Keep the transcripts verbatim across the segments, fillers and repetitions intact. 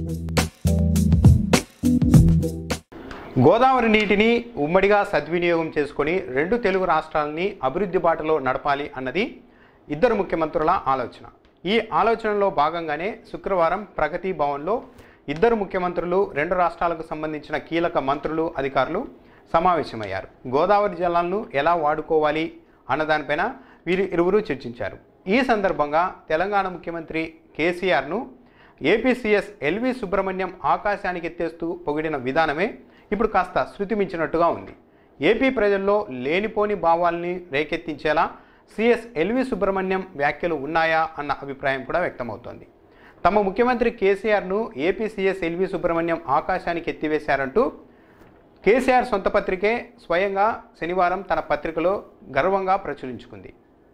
గోదావరి నీటిని ఉమ్మడిగా సద్వినియోగం చేసుకొని రెండు తెలుగు రాష్ట్రాలని అభివృద్ధి బాటలో నడపాలి అన్నది ఇద్దరు ముఖ్యమంత్రుల ఆలోచన. ఈ ఆలోచనలో భాగంగానే శుక్రవారం ప్రగతి భవన్లో ఇద్దరు ముఖ్యమంత్రులు, రెండు రాష్ట్రాలకు సంబంధించిన కీలక మంత్రులు, అధికారులు సమావేశమయ్యారు. గోదావరి జలాలను ఎలా వాడుకోవాలి అన్నదానిపైన వీరు ఇరువురు చర్చించారు. ఈ సందర్భంగా తెలంగాణ ముఖ్యమంత్రి కేసీఆర్ను ఏపీ సీఎస్ ఎల్వి సుబ్రహ్మణ్యం ఆకాశానికి ఎత్తేస్తూ పొగిడిన విధానమే ఇప్పుడు కాస్త శృతి మించినట్టుగా ఉంది. ఏపీ ప్రజల్లో లేనిపోని భావాల్ని రేకెత్తించేలా సీఎస్ ఎల్వి సుబ్రహ్మణ్యం వ్యాఖ్యలు ఉన్నాయా అన్న అభిప్రాయం కూడా వ్యక్తమవుతోంది. తమ ముఖ్యమంత్రి కేసీఆర్ను ఏపీ సీఎస్ ఎల్వి సుబ్రహ్మణ్యం ఆకాశానికి ఎత్తివేశారంటూ కేసీఆర్ సొంత పత్రికే స్వయంగా శనివారం తన పత్రికలో గర్వంగా ప్రచురించుకుంది.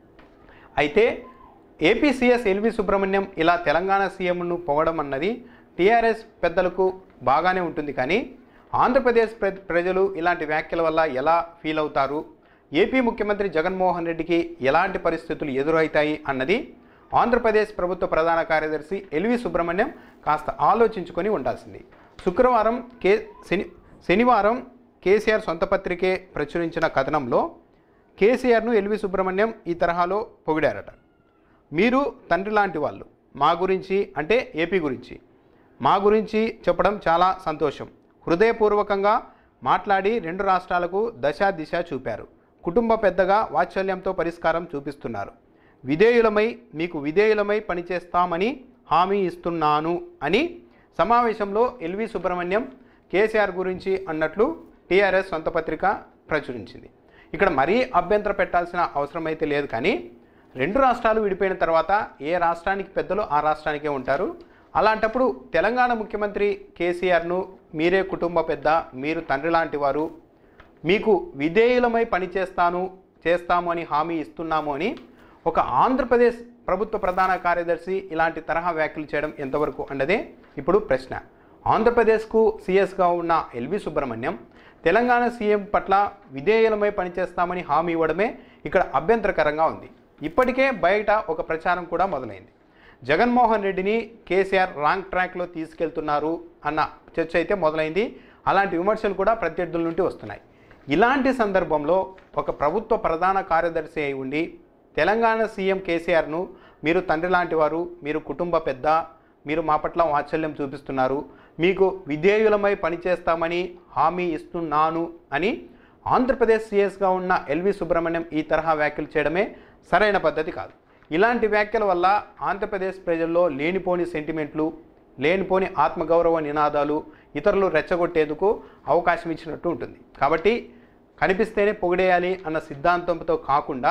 అయితే ఏపీ సీఎస్ ఎల్వి సుబ్రహ్మణ్యం ఇలా తెలంగాణ సీఎంను పొగడం అన్నది టీఆర్ఎస్ పెద్దలకు బాగానే ఉంటుంది, కానీ ఆంధ్రప్రదేశ్ ప్రజలు ఇలాంటి వ్యాఖ్యల వల్ల ఎలా ఫీల్ అవుతారు, ఏపీ ముఖ్యమంత్రి జగన్మోహన్ రెడ్డికి ఎలాంటి పరిస్థితులు ఎదురవుతాయి అన్నది ఆంధ్రప్రదేశ్ ప్రభుత్వ ప్రధాన కార్యదర్శి ఎల్వి సుబ్రహ్మణ్యం కాస్త ఆలోచించుకొని ఉండాల్సింది. శుక్రవారం కే శని శనివారం కేసీఆర్ సొంత పత్రికే ప్రచురించిన కథనంలో కేసీఆర్ను ఎల్వి సుబ్రహ్మణ్యం ఈ తరహాలో పొగిడారట. మీరు తండ్రి లాంటి వాళ్ళు, మా గురించి అంటే ఏపీ గురించి మా గురించి చెప్పడం చాలా సంతోషం. హృదయపూర్వకంగా మాట్లాడి రెండు రాష్ట్రాలకు దశ దిశ చూపారు. కుటుంబ పెద్దగా వాత్సల్యంతో పరిష్కారం చూపిస్తున్నారు. విధేయులమై మీకు విధేయులమై పనిచేస్తామని హామీ ఇస్తున్నాను అని సమావేశంలో ఎల్వి సుబ్రహ్మణ్యం కేసీఆర్ గురించి అన్నట్లు టీఆర్ఎస్ సొంత పత్రిక ప్రచురించింది. ఇక్కడ మరీ అభ్యంతర పెట్టాల్సిన అవసరం అయితే లేదు, కానీ రెండు రాష్ట్రాలు విడిపోయిన తర్వాత ఏ రాష్ట్రానికి పెద్దలు ఆ రాష్ట్రానికే ఉంటారు. అలాంటప్పుడు తెలంగాణ ముఖ్యమంత్రి కేసీఆర్ను మీరే కుటుంబ పెద్ద, మీరు తండ్రి లాంటి వారు, మీకు విధేయులమై పనిచేస్తాను చేస్తాము అని హామీ ఇస్తున్నాము అని ఒక ఆంధ్రప్రదేశ్ ప్రభుత్వ ప్రధాన కార్యదర్శి ఇలాంటి తరహా వ్యాఖ్యలు చేయడం ఎంతవరకు అన్నదే ఇప్పుడు ప్రశ్న. ఆంధ్రప్రదేశ్కు సీఎస్గా ఉన్న ఎల్వి సుబ్రహ్మణ్యం తెలంగాణ సీఎం పట్ల విధేయులమై పనిచేస్తామని హామీ ఇవ్వడమే ఇక్కడ అభ్యంతరకరంగా ఉంది. ఇప్పటికే బయట ఒక ప్రచారం కూడా మొదలైంది. జగన్మోహన్ రెడ్డిని కేసీఆర్ రాంగ్ ట్రాక్లో తీసుకెళ్తున్నారు అన్న చర్చ అయితే మొదలైంది. అలాంటి విమర్శలు కూడా ప్రత్యర్థుల నుండి వస్తున్నాయి. ఇలాంటి సందర్భంలో ఒక ప్రభుత్వ ప్రధాన కార్యదర్శి అయి ఉండి తెలంగాణ సీఎం కేసీఆర్ను మీరు తండ్రి లాంటి వారు, మీరు కుటుంబ పెద్ద, మీరు మా పట్ల వాత్సల్యం చూపిస్తున్నారు, మీకు విధేయులమై పనిచేస్తామని హామీ ఇస్తున్నాను అని ఆంధ్రప్రదేశ్ సీఎస్గా ఉన్న ఎల్వి సుబ్రహ్మణ్యం ఈ తరహా వ్యాఖ్యలు చేయడమే సరైన పద్ధతి కాదు. ఇలాంటి వ్యాఖ్యల వల్ల ఆంధ్రప్రదేశ్ ప్రజల్లో లేనిపోని సెంటిమెంట్లు, లేనిపోని ఆత్మగౌరవ నినాదాలు ఇతరులు రెచ్చగొట్టేందుకు అవకాశం ఇచ్చినట్టు ఉంటుంది. కాబట్టి కనిపిస్తేనే పొగిడేయాలి అన్న సిద్ధాంతంతో కాకుండా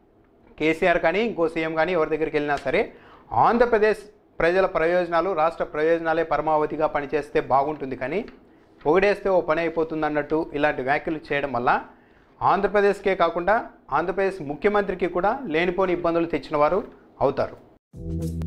కేసీఆర్ కానీ ఇంకో సీఎం కానీ ఎవరి దగ్గరికి వెళ్ళినా సరే ఆంధ్రప్రదేశ్ ప్రజల ప్రయోజనాలు, రాష్ట్ర ప్రయోజనాలే పరమావధిగా పనిచేస్తే బాగుంటుంది, కానీ పొగిడేస్తే ఓ పని అయిపోతుంది అన్నట్టు ఇలాంటి వ్యాఖ్యలు చేయడం వల్ల ఆంధ్రప్రదేశ్కే కాకుండా ఆంధ్రప్రదేశ్ ముఖ్యమంత్రికి కూడా లేనిపోని ఇబ్బందులు తెచ్చిన వారు అవుతారు.